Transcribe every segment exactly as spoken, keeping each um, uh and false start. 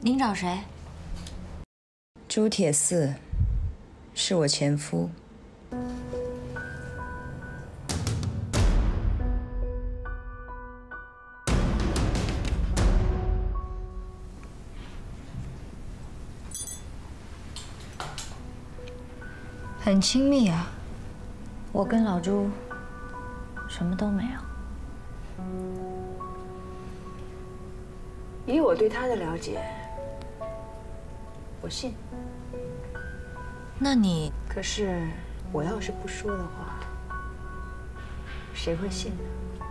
您找谁？ 朱铁四，是我前夫。很亲密啊。 我跟老朱什么都没有。 以我对他的了解，我信。 那你可是我要是不说的话，谁会信呢？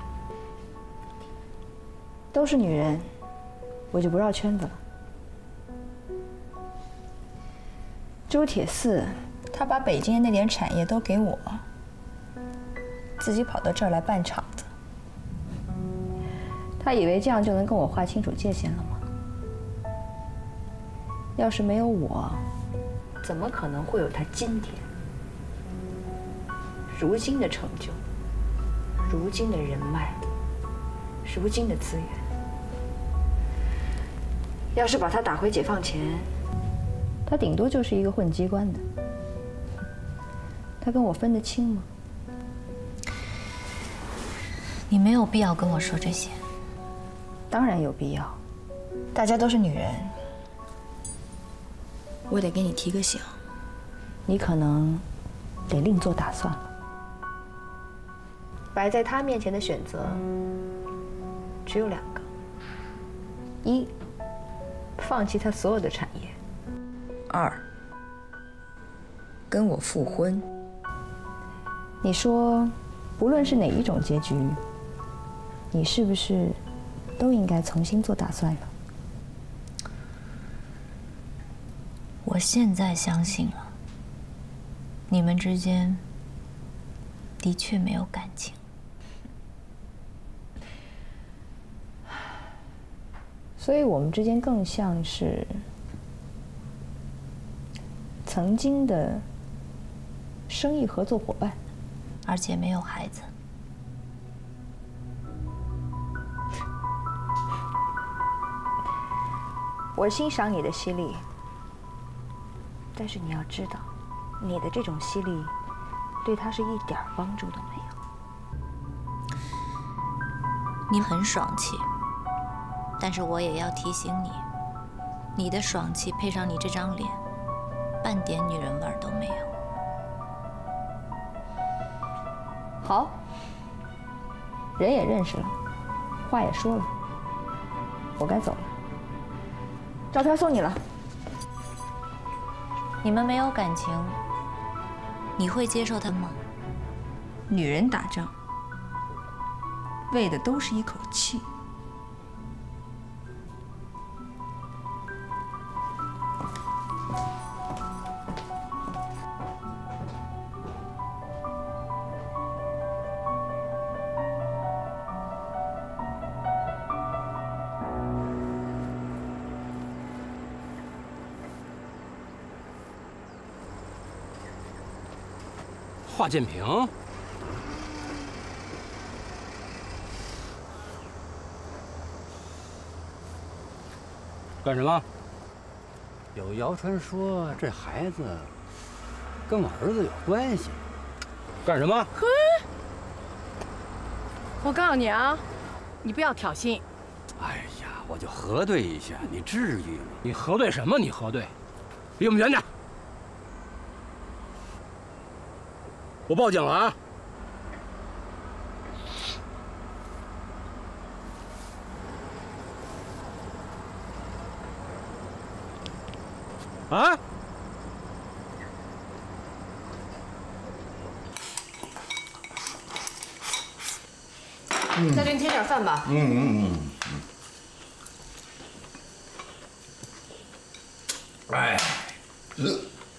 都是女人，我就不绕圈子了。朱铁四，他把北京的那点产业都给我，自己跑到这儿来办厂子。他以为这样就能跟我划清楚界限了吗？要是没有我，怎么可能会有他今天、如今的成就、如今的人脉、如今的资源？要是把他打回解放前，他顶多就是一个混机关的。他跟我分得清吗？ 你没有必要跟我说这些。 当然有必要，大家都是女人。我得给你提个醒，你可能得另做打算了。摆在他面前的选择只有两个：一，放弃他所有的产业；二，跟我复婚。你说，不论是哪一种结局，你是不是都应该重新做打算了？ 我现在相信了，你们之间的确没有感情。 所以我们之间更像是曾经的生意合作伙伴， 而且没有孩子。 我欣赏你的犀利，但是你要知道，你的这种犀利对他是一点帮助都没有。 你很爽气，但是我也要提醒你，你的爽气配上你这张脸，半点女人味儿都没有。 好，人也认识了，话也说了，我该走了。照片送你了。 你们没有感情，你会接受他吗？ 女人打仗，为的都是一口气。 华建平，干什么？有谣传说这孩子跟我儿子有关系，干什么？ 嘿，我告诉你啊，你不要挑衅。 哎呀，我就核对一下，你至于吗？你核对什么？你核对？离我们远点！我报警了啊！啊！ 再给你添点饭吧。 嗯嗯嗯嗯。哎，这，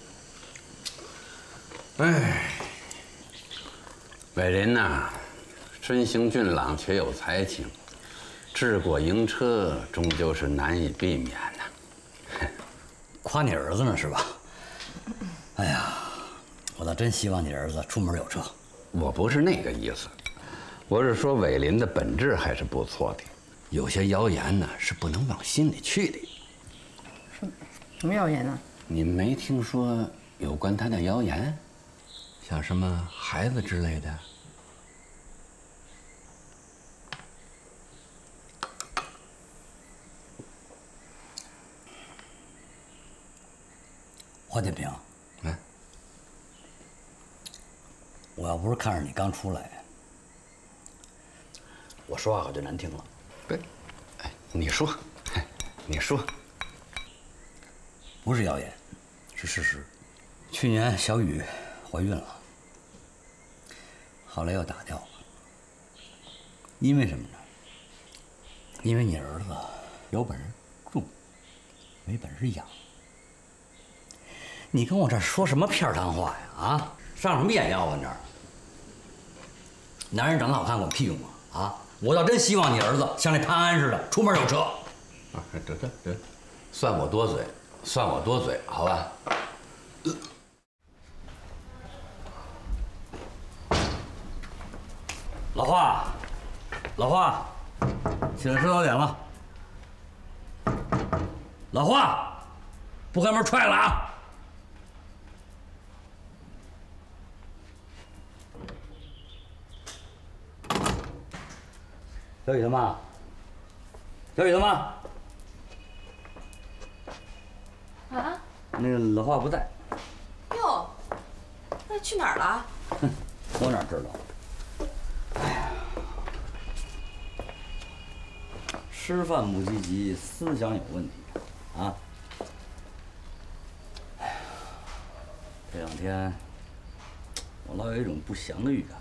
哎。 伟林呐，身形俊朗且有才情，治国营车终究是难以避免呐。 夸你儿子呢是吧？哎呀，我倒真希望你儿子出门有车。 我不是那个意思，我是说伟林的本质还是不错的，有些谣言呢是不能往心里去的。 什什么谣言呢？ 你没听说有关他的谣言？像什么孩子之类的？ 黄建平， 嗯， 我要不是看着你刚出来，我说话可就难听了。 对，哎，你说，你说， 不是谣言，是事实。去年小雨怀孕了，后来又打掉了。因为什么呢？因为你儿子有本事种，没本事养。你跟我这说什么片儿汤话呀？啊，上什么眼药啊？你这儿，男人长得好看管屁用啊！啊，我倒真希望你儿子像那潘安似的，出门有车。 啊，得得得，算我多嘴，算我多嘴，好吧？ 老华，老华，起来吃早点了。老华，不开门踹了啊！小雨他妈，小雨他妈， 啊？ 那个老华不在。 哟，那去哪儿了？ 哼，我哪知道？哎呀，吃饭不积极，思想有问题啊！哎呀，这两天我老有一种不祥的预感。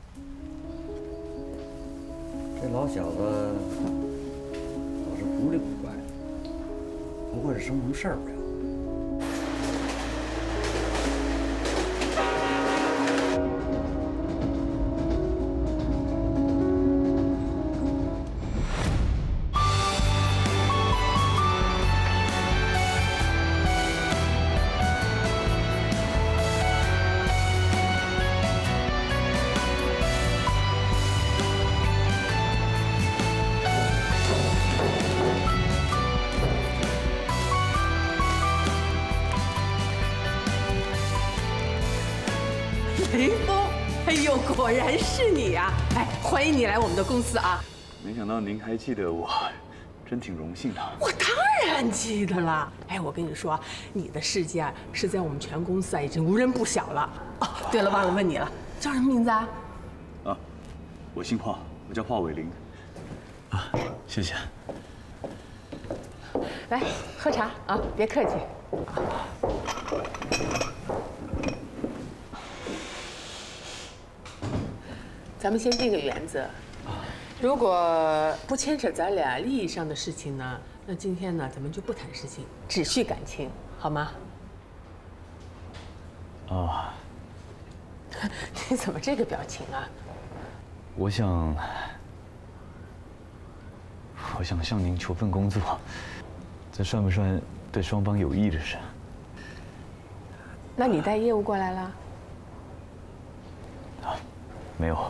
这老小子倒是古里古怪的，不会是生什么事儿吧？ 雷锋，哎呦，果然是你呀！哎，欢迎你来我们的公司啊！ 没想到您还记得我，真挺荣幸的。 我当然记得了。哎，我跟你说，你的事迹啊，是在我们全公司啊已经无人不晓了。哦，对了，忘了问你了，叫什么名字啊？ 啊，我姓华，我叫华伟林。啊，谢谢。 来喝茶啊，别客气。咱们先定个原则，如果不牵扯咱俩利益上的事情呢，那今天呢，咱们就不谈事情，只叙感情，好吗？ 啊， 你怎么这个表情啊？ 我想，我想向您求份工作，这算不算对双方有益的事？ 那你带业务过来了？ 啊，没有。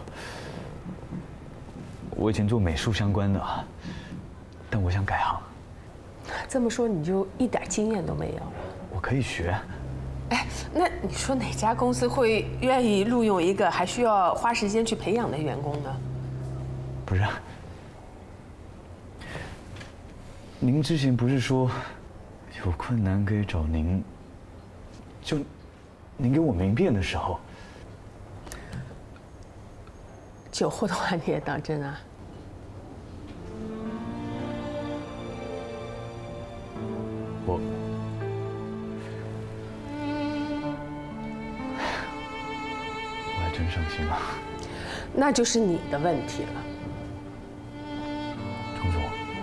我以前做美术相关的，但我想改行。 这么说你就一点经验都没有了？ 我可以学。 哎，那你说哪家公司会愿意录用一个还需要花时间去培养的员工呢？ 不是，您之前不是说有困难可以找您？就您给我名片的时候。 酒后的话你也当真啊？ 我，我还真伤心了。 那就是你的问题了。 钟总，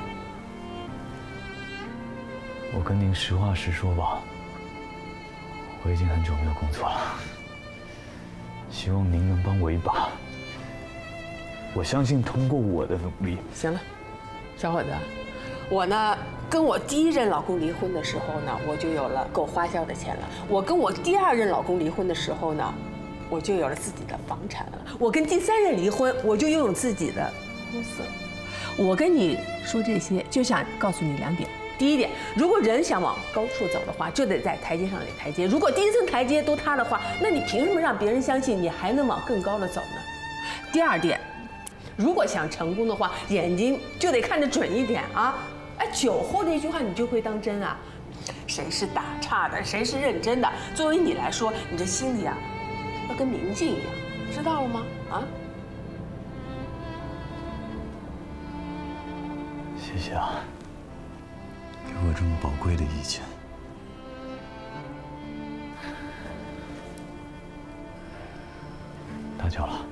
我跟您实话实说吧，我已经很久没有工作了，希望您能帮我一把。我相信通过我的努力。 行了，小伙子，我呢跟我第一任老公离婚的时候呢，我就有了够花销的钱了。我跟我第二任老公离婚的时候呢，我就有了自己的房产了。我跟第三任离婚，我就拥有自己的公司了。我跟你说这些，就想告诉你两点： 第一点，如果人想往高处走的话，就得在台阶上有台阶。如果第一层台阶都塌的话，那你凭什么让别人相信你还能往更高的走呢？第二点，如果想成功的话，眼睛就得看得准一点啊！哎，酒后的一句话你就会当真啊？谁是打岔的，谁是认真的？作为你来说，你这心里啊，要跟明镜一样，知道了吗？啊？ 谢谢啊，给我这么宝贵的意见。打搅了。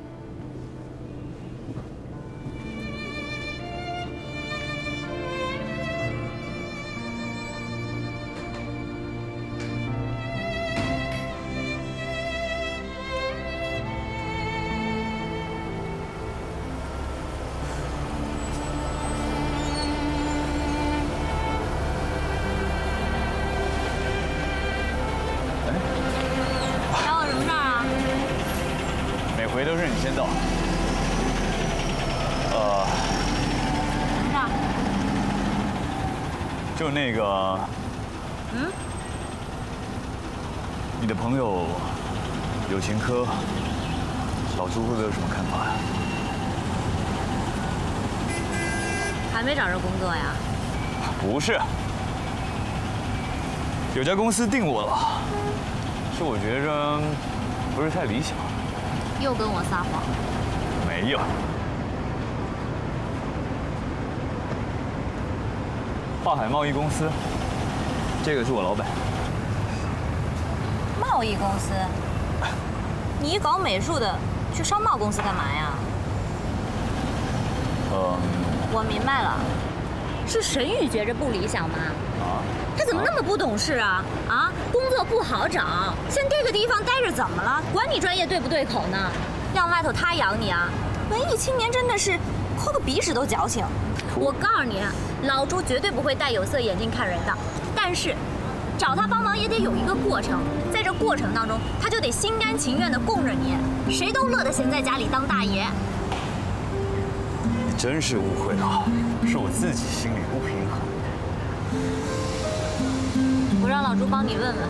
回都是你先到。呃， 什么事？ 就那个， 嗯， 你的朋友有前科，老朱会不会有什么看法呀？ 还没找着工作呀？ 不是，有家公司定我了，是我觉着不是太理想。 又跟我撒谎？ 没有。跨海贸易公司，这个是我老板。 贸易公司？你一搞美术的，去商贸公司干嘛呀？ 嗯。 我明白了，是沈宇觉着不理想吗？ 啊？ 他怎么那么不懂事啊？啊，工作不好找，像这个地方待着怎么了？管你专业对不对口呢？让外头他养你啊？文艺青年真的是抠个鼻屎都矫情。我告诉你，老朱绝对不会戴有色眼镜看人的。但是，找他帮忙也得有一个过程，在这过程当中，他就得心甘情愿地供着你，谁都乐得闲在家里当大爷。 你真是误会了，是我自己心里不平衡。 我让老朱帮你问问。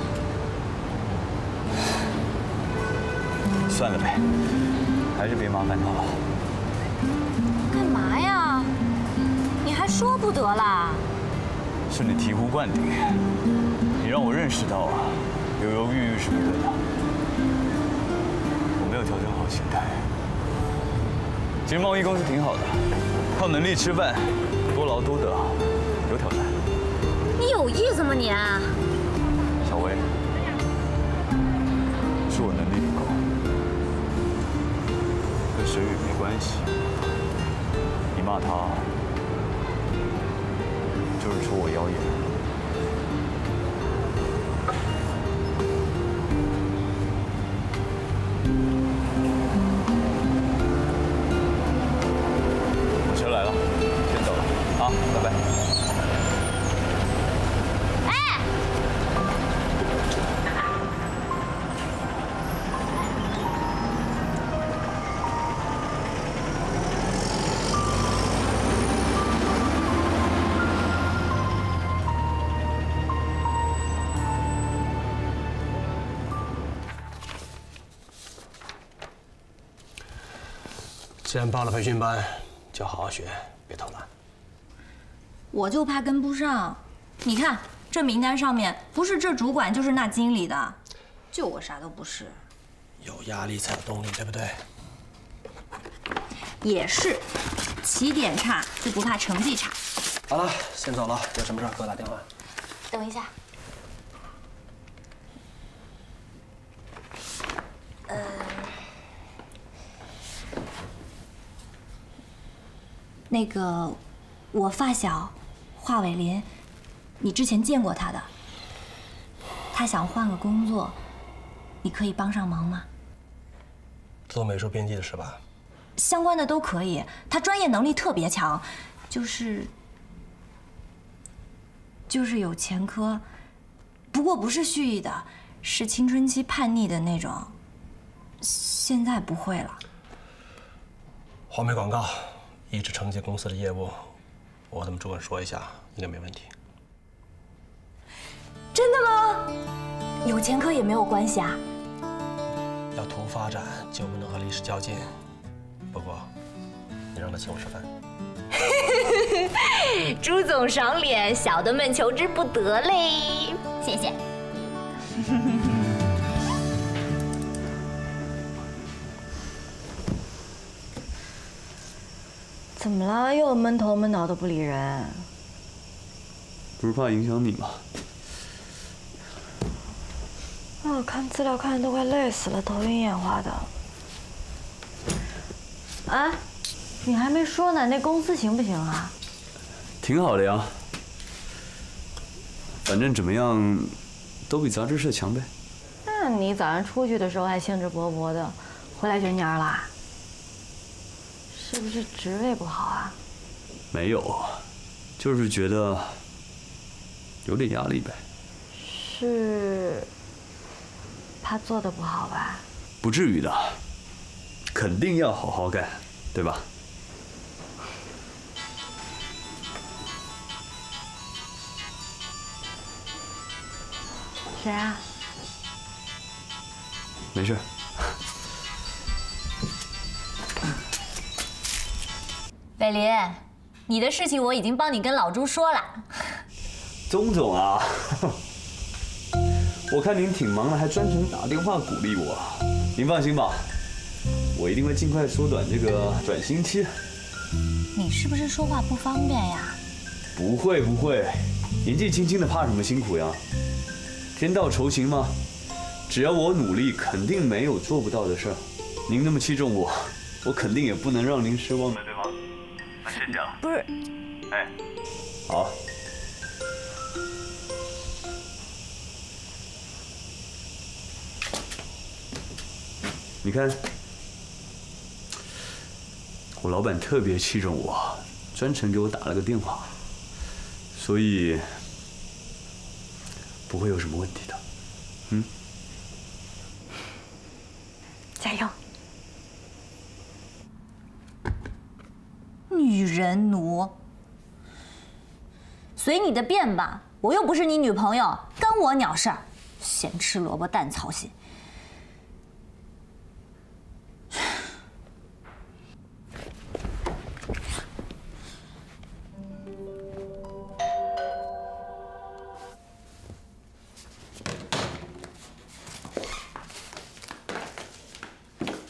算了呗，还是别麻烦他了。 干嘛呀？你还说不得啦？ 是你醍醐灌顶，你让我认识到啊，犹犹豫豫是不对的。我没有调整好心态。其实贸易公司挺好的，靠能力吃饭，多劳多得，有挑战。 你有意思吗你？ 小薇，是我能力不够，跟沈宇没关系。你骂他，就是说我妖艳。我车来了，先走了，啊，拜拜。 既然报了培训班，就好好学，别偷懒。 我就怕跟不上。你看这名单上面，不是这主管就是那经理的，就我啥都不是。 有压力才有动力，对不对？ 也是，起点差就不怕成绩差。 好了，先走了，有什么事给我打电话。 等一下。呃。 那个，我发小华伟林，你之前见过他的。他想换个工作，你可以帮上忙吗？ 做美术编辑的是吧？ 相关的都可以，他专业能力特别强，就是就是有前科，不过不是蓄意的，是青春期叛逆的那种。现在不会了。 黄梅广告。 一直承接公司的业务，我和他们主管说一下，应该没问题。 有前科也没有关系啊。 要图发展，就不能和历史较劲。不过，你让他请我吃饭。 朱总赏脸，小的们求之不得嘞。谢谢。 怎么了？又闷头闷脑的不理人？ 不是怕影响你吗？ 啊，看资料看的都快累死了，头晕眼花的。啊，你还没说呢，那公司行不行啊？ 挺好的呀，反正怎么样，都比杂志社强呗。 那你早上出去的时候还兴致勃勃的，回来就蔫啦？是不是职位不好啊？ 没有，就是觉得有点压力呗。 是怕做的不好吧？ 不至于的，肯定要好好干，对吧？ 谁啊？ 没事。 北林，你的事情我已经帮你跟老朱说了。 钟总啊，我看您挺忙的，还专程打电话鼓励我。您放心吧，我一定会尽快缩短这个转型期。 你是不是说话不方便呀？ 不会不会，年纪轻轻的怕什么辛苦呀？天道酬勤吗？只要我努力，肯定没有做不到的事儿。您那么器重我，我肯定也不能让您失望的，对吗？那谢谢了。 不是， 哎，好。你看，我老板特别器重我，专程给我打了个电话，所以不会有什么问题的。嗯， 加油！ 女人奴，随你的便吧，我又不是你女朋友，干我鸟事儿，咸吃萝卜淡操心。